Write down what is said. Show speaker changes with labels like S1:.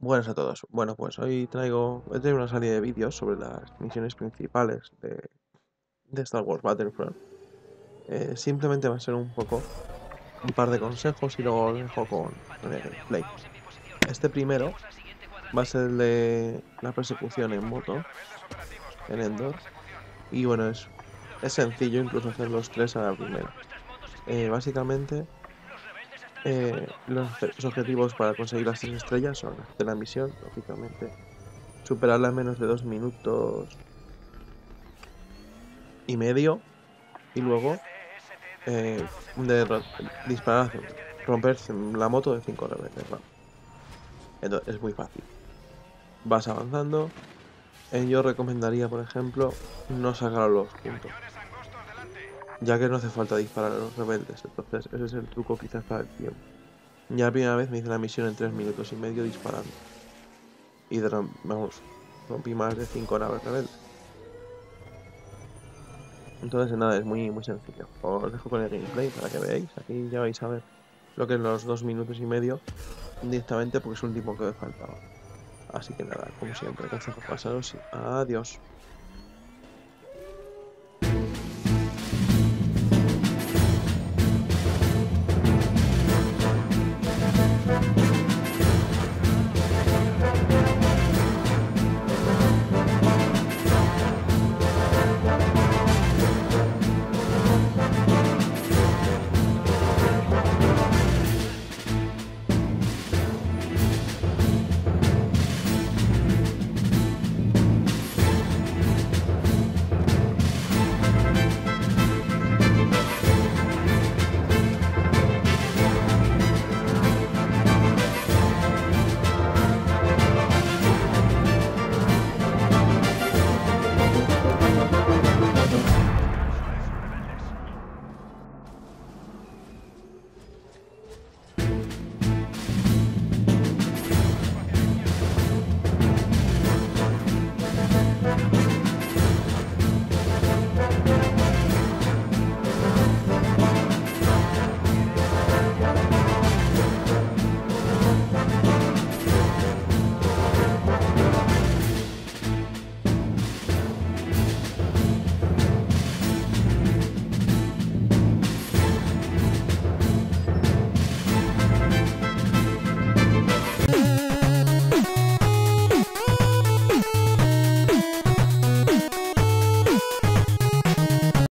S1: Buenas a todos. Bueno, pues hoy he traído una serie de vídeos sobre las misiones principales de Star Wars Battlefront. Simplemente va a ser un par de consejos y luego os dejo con el gameplay. Este primero va a ser el de la persecución en moto en Endor. Y bueno, es sencillo incluso hacer los tres a la primera. Básicamente, los objetivos para conseguir las 3 estrellas son hacer la misión, lógicamente, superarla en menos de 2 minutos y medio y luego disparar, romper la moto de 5 reveses, ¿vale? Entonces es muy fácil. Vas avanzando. Yo recomendaría, por ejemplo, no sacarlos juntos, ya que no hace falta disparar a los rebeldes. Entonces ese es el truco quizás para el tiempo. Ya la primera vez me hice la misión en 3 minutos y medio disparando. Y vamos, rompí más de 5 naves rebeldes. Entonces nada, es muy sencillo. Os dejo con el gameplay para que veáis. Aquí ya vais a ver lo que es los 2 minutos y medio directamente porque es un tipo que me faltaba. Así que nada, como siempre, gracias por pasaros y adiós.